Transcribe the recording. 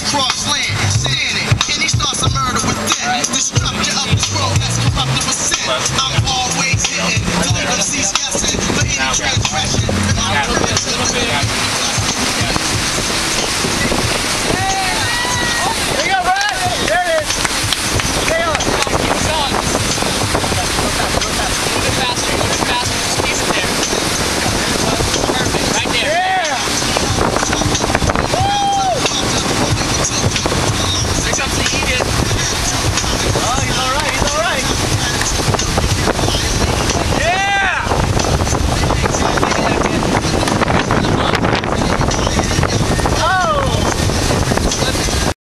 cross land, standing, and he starts a murder within. The structure of this world that's corrupted with sin. I'm always hitting, don't let them cease guessing for any transgression. And I'm